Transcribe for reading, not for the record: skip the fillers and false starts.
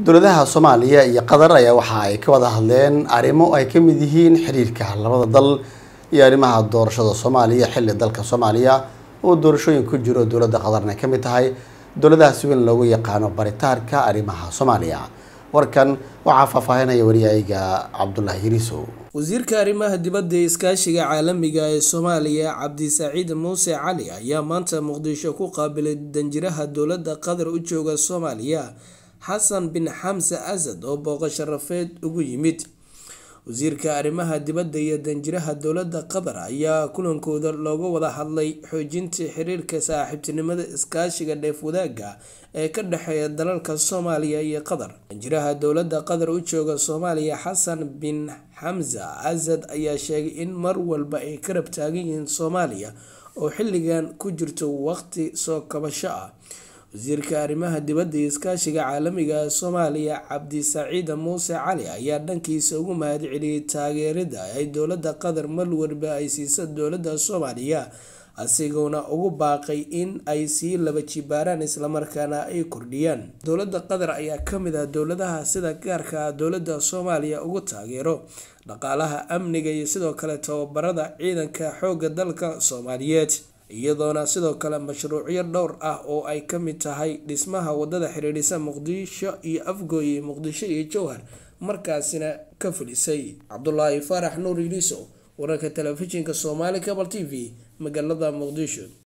dowladaha Soomaaliya iyo Qatar ayaa waxa ay ka wada hadleen arrimo ay ka mid yihiin xiriirka labada dal iyo arrimaha doorashada Soomaaliya xilli dalka Soomaaliya oo doorashooyin ku jiro dowladda Qatarna ka mid tahay dowladaha si weyn loogu yaqaan baritaarka arrimaha Soomaaliya. warkan waxa faahfaahinaya wariyayga Cabdullaahi Hiriso. wasiirka arrimaha dibadda ee iskaashiga caalamiga ee Soomaaliya Cabdisaciid Muuse Cali ayaa maanta Muqdisho ku qaabilay danjiraha dowladda Qatar u jooga Soomaaliya Xasan bin Xamse Asad oo booqasho rafeed ugu yimid. wasiirka arrimaha dibadda iyo danjiraha dowladda Qatar ayaa kulankooda looga wada hadlay xoojinta xiriirka saaxiibtinimada iskaashiga dheef wadaaga ee ka dhaxeeya dalalka Soomaaliya iyo Qatar. danjiraha dowladda Qatar u jooga Soomaaliya Xasan bin Xamse Asad ayaa sheegay in mar walba ay ka rab taagan yihiin Soomaaliya oo xilligan ku jirto waqti soo kabasho ah. wasiirka arrimaha dibadda iyo iskaashiga caalamiga ee Soomaaliya Cabdisaciid Muuse Cali ayaa dhankiisa ugu mahadceliyay taageerada ay dowladda Qatar mar walba ay siisay dowladda Soomaaliya, asiguna ugu baaqay in ay sii laba jibaaraan isla markaana ay kordhiyaan. dowladda Qatar ayaa ka mid ah dowladaha sida gaarka ah dowladda Soomaaliya ugu taageero dhaqaalaha, amniga iyo sidoo kale tababarada ciidanka xoogga dalka Soomaaliyeed, iyadoona sidoo kale mashruucyo dhowr ah oo ay ka mid tahay dhismaha wadada xiriirisa Muqdisho iyo Afgooye, Muqdisho iyo Jowhar markaasina ka fulisay. Cabdullaahi Faarax Nuur Hiriso, wararka telefishinka Somali Cable TV, magaalada Muqdisho.